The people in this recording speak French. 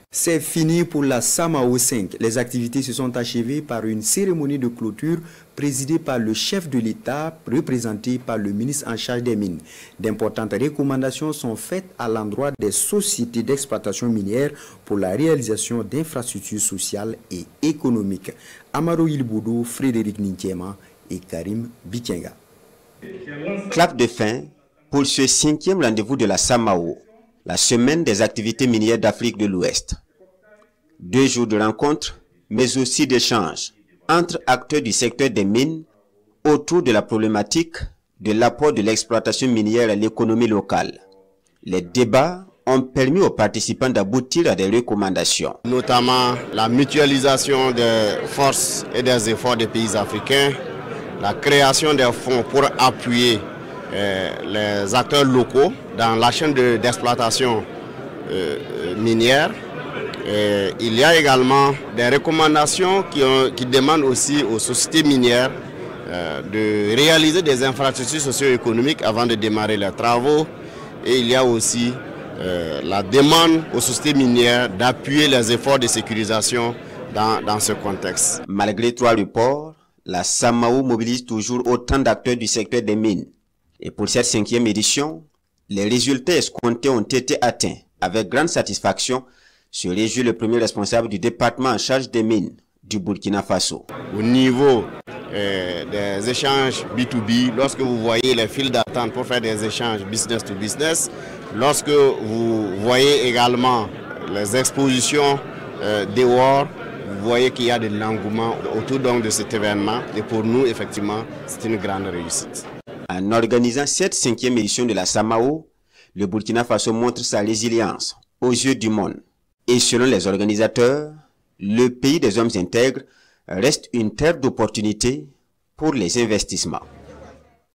C'est fini pour la Samao 5. Les activités se sont achevées par une cérémonie de clôture présidée par le chef de l'État, représenté par le ministre en charge des mines. D'importantes recommandations sont faites à l'endroit des sociétés d'exploitation minière pour la réalisation d'infrastructures sociales et économiques. Amaro Ilboudou, Frédéric Nintiema et Karim Bikenga. Clap de fin pour ce 5e rendez-vous de la Samao, la semaine des activités minières d'Afrique de l'Ouest. 2 jours de rencontres, mais aussi d'échanges entre acteurs du secteur des mines autour de la problématique de l'apport de l'exploitation minière à l'économie locale. Les débats ont permis aux participants d'aboutir à des recommandations. Notamment la mutualisation des forces et des efforts des pays africains, la création des fonds pour appuyer les acteurs locaux dans la chaîne d'exploitation minière. Et il y a également des recommandations qui demandent aussi aux sociétés minières de réaliser des infrastructures socio-économiques avant de démarrer leurs travaux. Et il y a aussi la demande aux sociétés minières d'appuyer les efforts de sécurisation dans ce contexte. Malgré 3 reports, la Samao mobilise toujours autant d'acteurs du secteur des mines. Et pour cette 5e édition, les résultats escomptés ont été atteints. Avec grande satisfaction, se réjouit le premier responsable du département en charge des mines du Burkina Faso. Au niveau des échanges B2B, lorsque vous voyez les files d'attente pour faire des échanges business to business, lorsque vous voyez également les expositions dehors, vous voyez qu'il y a de l'engouement autour donc de cet événement. Et pour nous, effectivement, c'est une grande réussite. En organisant cette 5e édition de la Samao, le Burkina Faso montre sa résilience aux yeux du monde. Et selon les organisateurs, le pays des hommes intègres reste une terre d'opportunités pour les investissements.